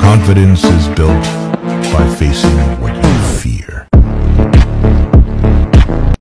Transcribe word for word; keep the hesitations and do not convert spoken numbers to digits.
Confidence is built by facing what you fear.